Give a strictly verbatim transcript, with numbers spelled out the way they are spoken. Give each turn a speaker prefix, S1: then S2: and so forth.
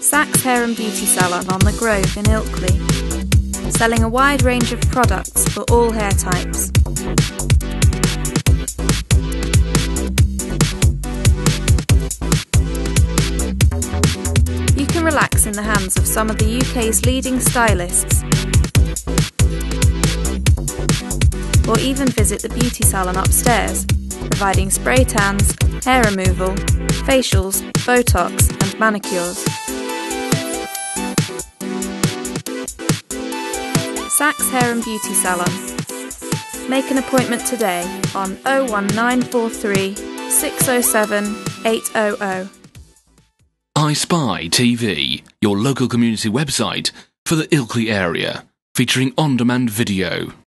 S1: Saks Hair and Beauty Salon on the Grove in Ilkley, selling a wide range of products for all hair types. You can relax in the hands of some of the U K's leading stylists, or even visit the beauty salon upstairs, providing spray tans, hair removal, facials, Botox and manicures. Saks Hair and Beauty Salon. Make an appointment today on oh one nine four three, six oh seven, eight hundred.
S2: iSPI T V, your local community website for the Ilkley area, featuring on-demand video.